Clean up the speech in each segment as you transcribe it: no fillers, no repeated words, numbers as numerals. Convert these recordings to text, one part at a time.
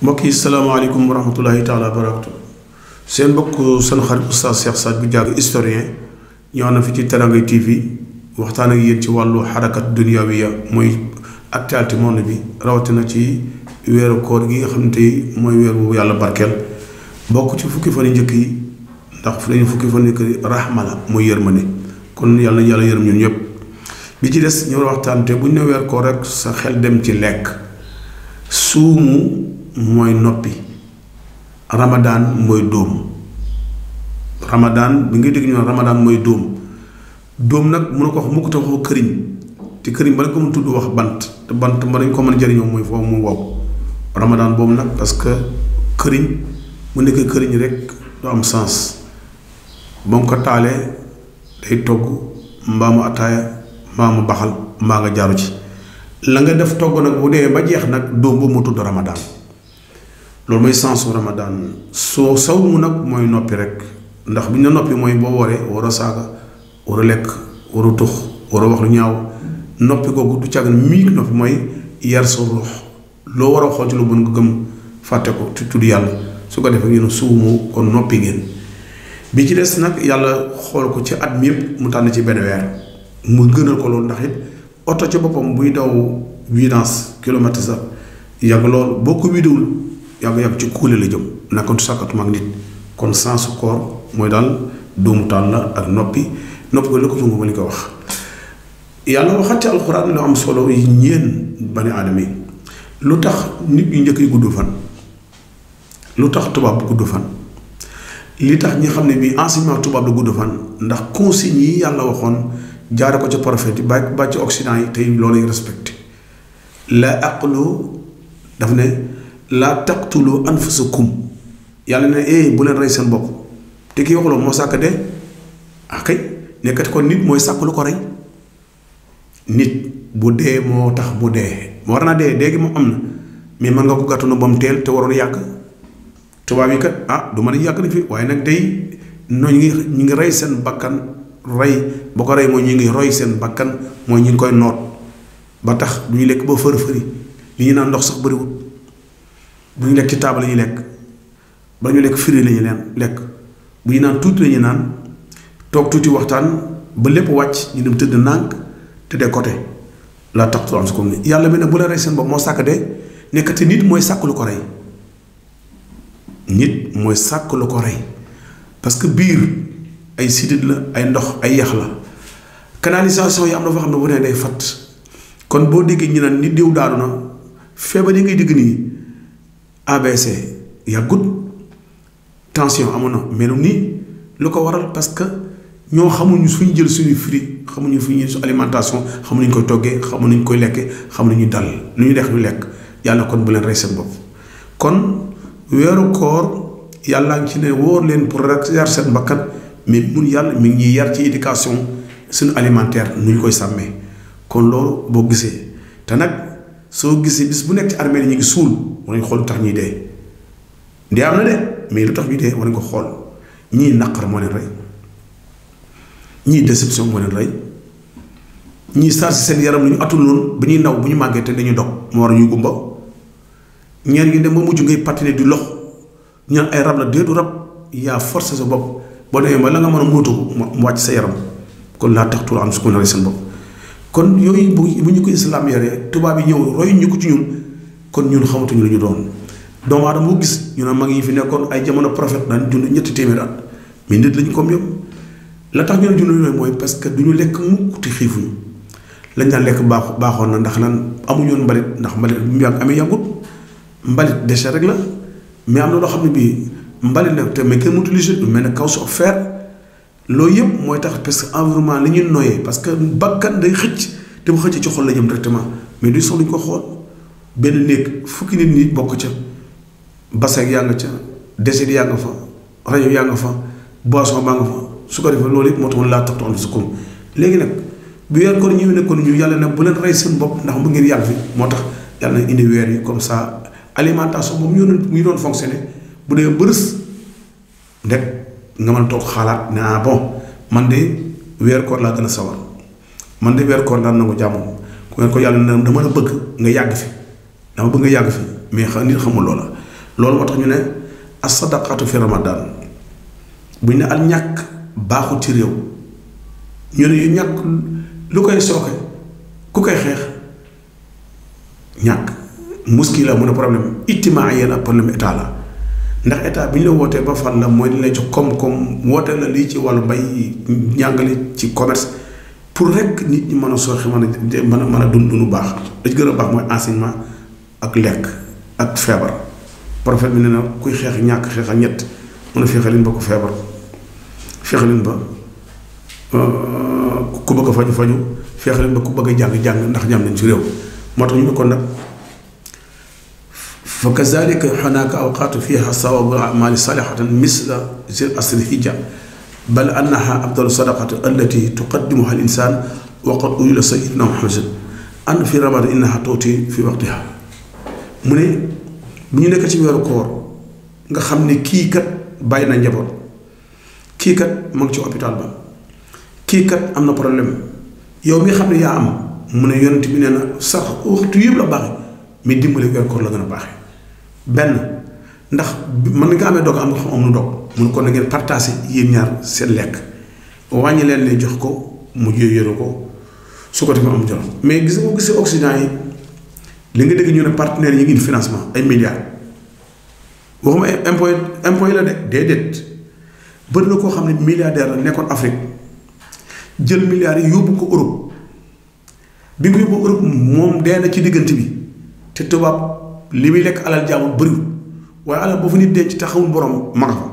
mbokk yi salaamaaleykum wa rahmatulahi taala wa barakatu seen mbokk seen xarit oustaz Cheikh Sadj bu jàng historien ñëw na fi ci Teranga TV waxtaan ak yéen ci wàllu xarakat dunyawiya mooy actualité monde bi rawatina ci weeru koor gi nga xam ne tey mooy weer bu yàlla barkeel bokk ci fukki fan yu njëkk yi ndax fu lañu fukki fan yu njëkk rahma la mooy yërmande kon yàlla yàlla yërëm ñun ñëpp bi ci des ñu waxtaan te bu ñu ne weer koor rek sa xel dem ci lekk suumu mooy noppi ramadaan mooy dóom ramadaan bi ngay dégg ñu ne ramadaan mooy dóom nag mun na ko wax mukk te waxoo këriñ te këriñ ba la ko mën tudd wax bant te bant ba dañ ko mën a jëriñoo mooy foofu mu wow ramadaan boobu nag parce que këriñ mu nekk këriñ rek du am sens ba mu ko taalee day togg mbaa mu ataaya mbaa mu baxal mbaa nga jaaru ci la nga def togg nag bu dee ba jeex nag dóom boobu mu tudd ramadaan loolu mooy sensu ramadaan soo saw mu nag mooy noppi rek ndax bu ñu la noppi mooy boo waree war a saaga war a lekk war a tux war a wax lu ñaaw noppi googu du càggan miig noppi mooy yar sa ruux loo war a xool ci lu mën nga gëm fàtte ko tudd yàlla su ko defee ngeen suumu kon noppi ngeen bi ci des nag yàlla xool ko ci at mi yëpp mu tànn ci benn weer mu gënal ko loolu ndax it oto ci boppam buy daw vidange kilomètre sax yàgg loolu boo ko widewul yàgg ci kuule la jëm nakkantu sàkkatuma ak nit kon sensu koor mooy daal doomu taal la ak noppi ko la ko tungu ma li ko wax yàlla waxat ci alxuraan lu am solo yi ñeen bani aadama yi lu tax nit ñu njëkk yi gudd fan lu tax tubaab bu gudd fan li tax ñi xam ne bii enseignement tubaab la gudd fan ndax consignes yi yàlla waxoon jaare ko ci prophète yi ba ci occident yi tey loolu lañu respecté la aqlu daf ne laa taqtulu anfusakum yàlla ne bu leen rey seen bopp te kii waxuloo moo sàkk dee kay nekkati kon nit mooy sàkk lu ko rey nit bu dee moo tax mu dee moo war naa dee gi moom am na mais mën nga ko gàttu na ba mu teel te waroon yàgg tubaab yi kat du mën a yàgg na fi waaye nag day noonu ñu ngi rey seen bakkan rey boo ko rey mooy ñu ngi roy seen bakkan mooy ñu ngi koy noot ba tax du ñu lekk ba fër-fëri li ñu naan ndox sax bëriwul bu ñu lekk ci taabal la ñuy lekk ba ñu lekk firi la ñu leen lekk bu ñu naan tuuti la ñu naan toog tuuti waxtaan ba lépp wàcc ñu dem tëdd nànk tëddee côté laa taqtulu anfusakum ni yàlla mi ne bu la rey seen bopp moo sàkk de nekkati nit mooy sàkk lu ko rey nit mooy sàkk lu ko rey parce que biir ay sidit la ay ndox ay yax la canalisation yi am na foo xam ne bu ne day fatt kon boo déggee ñu naan nit diw daanu na feebar yi ngay dégg nii ABC yàggut tension amoon na melu nii lu ko waral parce que ñoo xamuñu fu ñu jël suñu fruit xamuñu fu ñu su alimentation xamuñu koy toggee xamuñu koy lekkee xamuñu dal lu ñu def ñu lekk yàlla kon bu leen rey seen bopp kon weeru koor yàlla ngi ci ne wóor leen pour rek yar seen bakkan mais mun yàlla mi ngi ñuy yar ci éducation suñu alimentaire nu ñu koy sàmmee kon loolu boo gisee te nag soo gisee bis bu nekk ci armée ñu ngi suul war nañu xool lu tax ñuy dee am na de mais lu tax ñuy dee war nañu ko xool ñii naqar moo leen rey ñii déception moo leen rey ñii chargé seen yaram lu ñu atul noonu ba ñuy naw bu ñu màggee te dañuy dog moo war a ñuy gumba ñeen ngi dem ba mujj ngay patiner di lox ñu naan ay rab la déetu rab yaa forcé sa bopp boo demee ba la nga mën a móotu mu wàcc sa yaram kon laa taqtulu anfusakum rey seen bopp kon yooyu bu ñu ko islam yaree tubaab yi ñëw roy ñu ko ci ñun kon ñun xamatuñu lu ñu doon doomu aadama bu gis ñu ne mag yi fi nekkoon ay jamono prophète daan dund ñetti téeméer at mais nit lañu comme yow la tax ñu ne dund yooyu mooy parce que du ñu lekk mukk te xiifuñu lañ daan lekk baaxoon na ndax lan amuñu woon mbalit ndax mbalit bu mu amee yàggut mbalit déchet rek la mais am na loo xam ne bii mbalit nag te mais kenn mu utilisé lu mel ne caoutchouc ak fer loolu yëpp mooy tax parce que environnement la ñuy noyyee parce que bakkan day xëcc te bu xëccee ci xol la jëm directement mais du soxla ñu ko xool benn néeg fukki nit bokk ca bassin yaa nga ca déchet yaa nga fa rajo yaa nga fa boisson baa nga fa su ko defee loolu yëpp moo tax laa taqtulu anfusakum léegi nag bu weer koor ñëwee nekkoon ñu yàlla ne bu leen rey seen bopp ndax mu ngeen yàgg fi moo tax yàlla na indi weer yi comme ça alimentation boobu ñu doon fonctionné bu dee bërës ndek nga mën a toog xalaat ne bon man de weer koor laa gën a sawar man de weer koor daan na ko jàmm ku ngeen ko yàlla ne dama la bëgg nga yàgg fi dama bëgg nga yàgg fi mais nit xamul loola loolu moo tax ñu ne as-sadaqatu fi ramadan buñ ne al ñàkk baaxul ci réew ñu ne yu ñàkk lu koy sooke ku koy xeex ñàkk muskila mu ne problème itimaa yéen ak problème état la ndax état bi ñu la wootee ba fan la mooy li lay jox koom-koom woote la lii ci wàllu mbay njàngale ci commerce pour rek nit ñi mën a sooxe mën a dund lu baax da ci gën a baax mooy enseignement ak lekk ak feebar prophète bi nee na kuy xeex ñàkk xeex ak ñett mën a fexe leen ba ko feebar fexe leen ba ku bëgg a faju fexe leen ba ku bëgg a jàng ndax jàm nañ ci réew moo tax ñu ne kon nag fa kazalika hunaka awqaatu fiha sawabu amali salihatan misla zil asri hijja bal annaha afdalu sadaqati allati tuqaddimuha al insan wa qad uyila sayyidina Muhammad an fi ramadan innaha tuuti fi waqtiha mu ne bu ñu nekk ci weeru koor nga xam ne kii kat bàyyi na njaboot kii kat mu ngi ci hôpital ba kii kat am na problème yow mi xam ne yaa am mu ne yonent bi nee na sax waxtu yëpp la baaxee mais dimbali weeru koor la gën a baaxee benn ndax mën nga amee dog am nga xam am lu dog mun kon na ngeen partagé yéen ñaar seen lekk wàññi leen ne jox ko mu yëru ko su ko defee am jolo mais gis nga gisee Occident yi li nga dégg ñu ne partenaires yi ngi financement ay milliards waxuma impôt yi la de déedéet bëri na koo xam ne milliardaire la nekkoon Afrique jël milliards yi yóbbu ko Europe bi nga yóbbu Europe moom dee na ci diggante bi te tubaab li muy lekk alal jaamu bëriwul waaye alal boo fa nit denc te xamul borom ma nga fa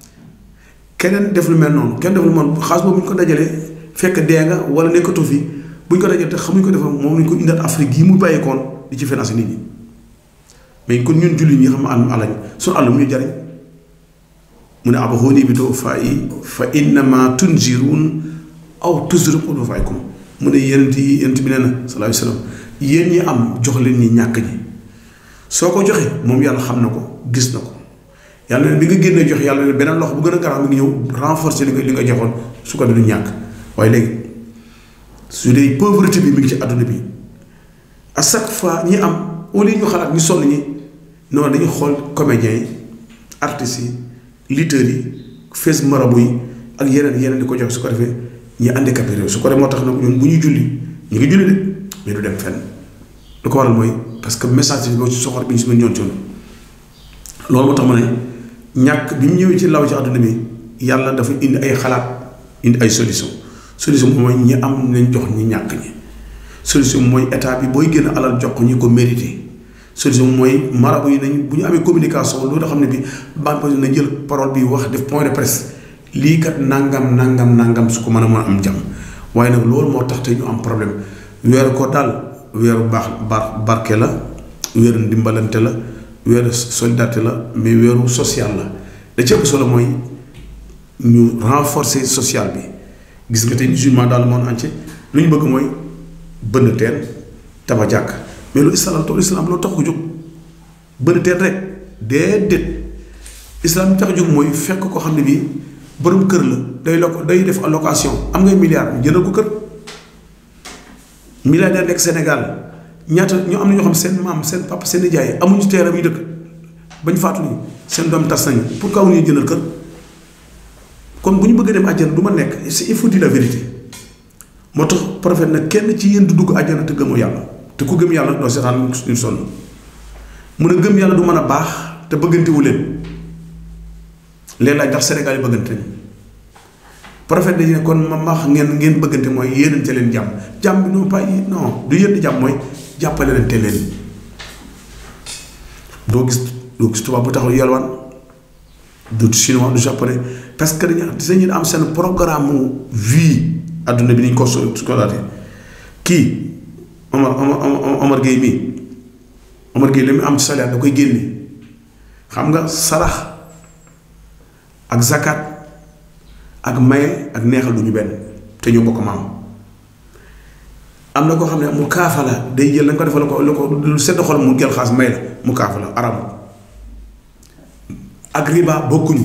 keneen def lu mel noonu kenn def lu mel xaalis boobu bu ñu ko dajalee fekk dee nga wala nekkatu fi bu ñu ko dajalee te xamuñ ko defa moom lañ ko indaat Afrique yi mu bàyyikoon di ci financé nit ñi mais kon ñun jullit ñi xam am alañ suñu àll mu ñu jariñ mu ne abaxooni bi too fa innama tunzirun aw tuzriqu faykum mu ne yonent bi nee na sallallahu alayhi wa sallam yéen ñi am jox leen ñi ñàkk ñi soo ko joxe moom yàlla xam na ko gis na ko yàlla ne bi nga génnee joxe yàlla ne beneen loxo bu gën a garaaw mi ngi ñëw renforcer li nga joxoon su ko du ñàkk waaye léegi su dee pauvreté bi mi ngi ci àdduna bi à chaque fois ñi am au lieu ñu xalaat ñu sonn ñi noonu dañuy xool comédiens yi artistes yi lutteurs yi fees marabu yi ak yeneen di ko joxe su ko defee ñi handicapé réew su ko defee moo tax nag ñun bu ñuy julli ñu ngi julli de mais du dem fenn lu ko waral mooy parce que message bi moo ci soxor bi ñu si mën ñoon coon loolu moo tax ma ne ñàkk bi ñu ñëwee ci law ci àdduna bi yàlla dafa indi ay xalaat indi ay solution mooy ñi am nañ jox ñi ñàkk ñi solution mooy état bi booy génn alal jox ko ñi ko mérité solution mooy marabu yi nañ bu ñu amee communication loolu xam ne bi banque na jël parole bi wax def point de presse lii kat nangam su ko mën a am jàmm waaye nag loolu moo tax te ñu am problème weeru ko daal weeru barke la weeru ndimbalante la weeru solidarité la mais weeru social la da ci ëpp solo mooy ñu renforcer social bi gis nga tey musulman dans le monde entier lu ñu bëgg mooy bënn teen tabax jàkk mais lu islam loo tax ko jóg bënn teen rek déedéet islam tax a jóg mooy fekk ko xam ne bii borom kër la day def allocation am ngay milliard ñu jëndal ko kër milliardaire nekk Sénégal ñaata ñu am na ñoo xam seen maam seen papa seen nijaay amuñu teeram yu dëkk bañ faatu nii seen doom tas nañu pourquoi amuñu jëndal kër kon bu ñu bëgg dem àjjana du ma nekk il faut dire la vérité moo tax prophète nag kenn ci yéen du dugg àjjana te gëmoo yàlla te ku gëm yàlla doo seetaan ñu sonn mu ne gëm yàlla du mën a baax te bëggantewu leen léegi laaj ndax Sénégal yi bëggante nañu prophète dañu ne kon ma wax ngeen bëggante mooy yéenante leen jàmm bi non pas non du yéen di jàmm mooy jàppale leen te leen doo gis tubaab bu taxaw yalwaan du chinois du japonais parce que dañu am seen programme mu vie adduna bi ni ñu ko solaate kii Omar Gueye mii Omar Gueye li mu am ci salaire da koy génne xam nga sarax ak zakat ak maye ak neexal du ñu benn te ñoo bokk maam am na koo xam ne mu kaafa la day jël lañ ko defal ko lu sedd xol mu jël xaas may la mu kaafa la arab ak riba bokkuñu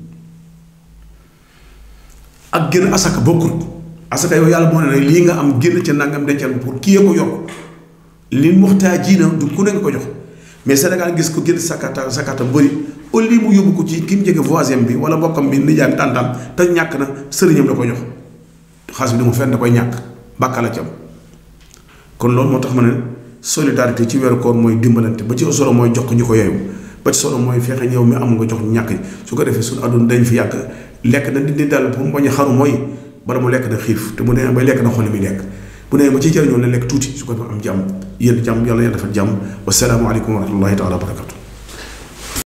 ak génn asaka bokkut asaka yow yàlla moo ne lii nga am génn ca nangam dencal pour kii ko yor li muxtaajiina du ku ne nga ko jox mais Sénégal gis ko génn sakata bëri au lieu mu yóbbu ko ci ki mu jege voisin bi wala mbokkam bi nijaam tàntam te ñàkk na sëriñam la ko jox xaalis bi du mu fenn da koy ñàkk bàkkaala ci am. kon loolu moo tax ma ne solidarité ci weeru koor mooy dimbalante ba ci solo mooy jox ko ñu ko yeewu ba ci solo mooy fexe ñëw mi amul nga jox ñàkk su ko defee suñu àdduna dañ fi yàgg lekk na nit ñi daal pour mu bañ a xaru mooy bala mu lekk na xiif te mu nee bay lekk na xool mi lekk bu nee ba ci jëriñoo na lekk tuuti su ko defee am jàmm yéen jàmm yàlla defal jàmm wasalaamu aleykum wa rahmatullahi taala wa barakatu